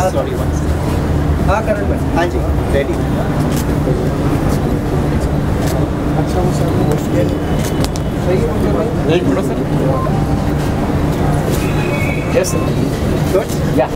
sorry one हाँ करण भाई, हाँ जी रेडी अच्छा वो सर सही है भाई, वेट करो सर यस गुड या